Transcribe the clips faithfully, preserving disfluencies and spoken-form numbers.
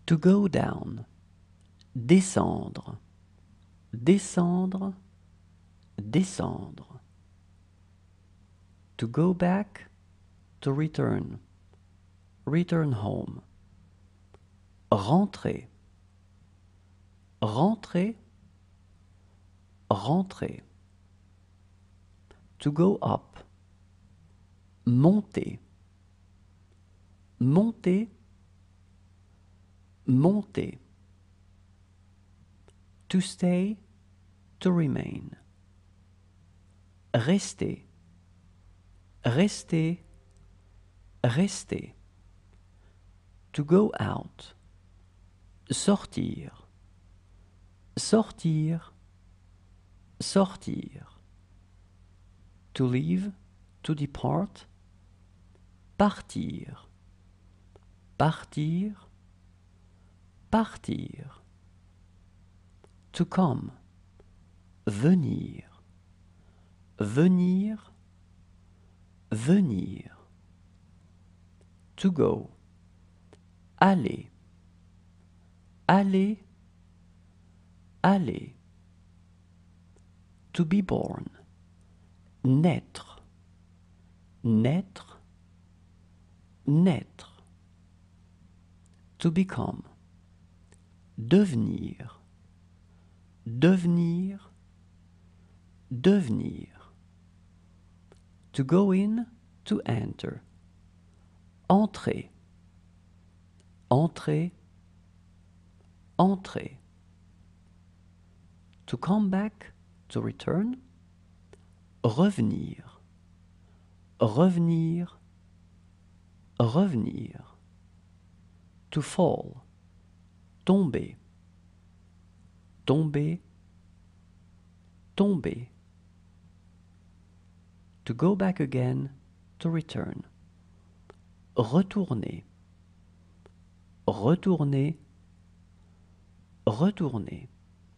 To go down. Descendre. Descendre. Descendre. To go back. To return. Return home. Rentrer. Rentrer. Rentrer. To go up. Monter. Monter. Monter. To stay. To remain. Rester. Rester. Rester. To go out. Sortir. Sortir. Sortir. To leave. To depart. Partir. Partir. Partir. To come. Venir. Venir. Venir. To go. Aller. Aller. Aller. To be born. Naître. Naître. Naître. To become. Devenir. Devenir. Devenir. To go in. To enter. Entrer. Entrer. Entrer. To come back. To return. Revenir. Revenir. Revenir. To fall. Tomber. Tomber. Tomber. To go back again. To return. Retourner. Retourner. Retourner.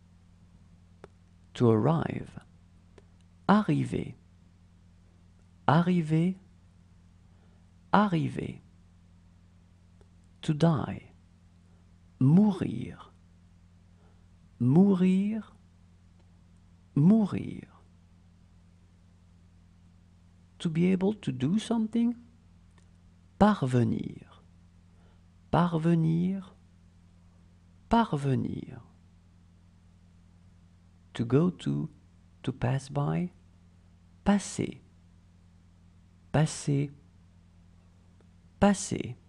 To arrive. Arriver. Arriver. Arriver. To die. Mourir. Mourir. Mourir. To be able to do something. Parvenir. Parvenir. Parvenir. To go to. To pass by. Passer. Passer. Passer.